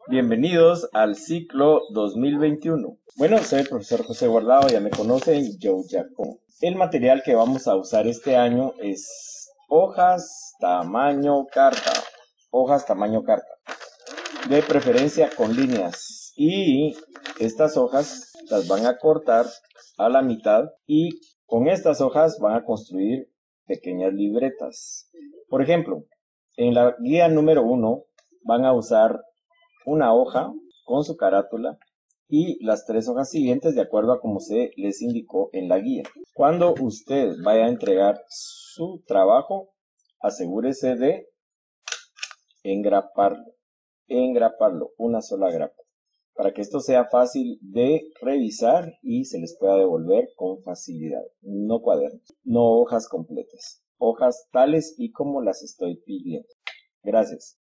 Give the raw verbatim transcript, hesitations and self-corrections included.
Bienvenidos al ciclo dos mil veintiuno. Bueno, soy el profesor José Guardado, ya me conocen, Joe Jacob. El material que vamos a usar este año es hojas tamaño carta. Hojas tamaño carta. De preferencia con líneas. Y estas hojas las van a cortar a la mitad y con estas hojas van a construir pequeñas libretas. Por ejemplo, en la guía número uno van a usar una hoja con su carátula y las tres hojas siguientes de acuerdo a como se les indicó en la guía. Cuando usted vaya a entregar su trabajo, asegúrese de engraparlo, engraparlo, una sola grapa, para que esto sea fácil de revisar y se les pueda devolver con facilidad. No cuadernos, no hojas completas, hojas tales y como las estoy pidiendo. Gracias.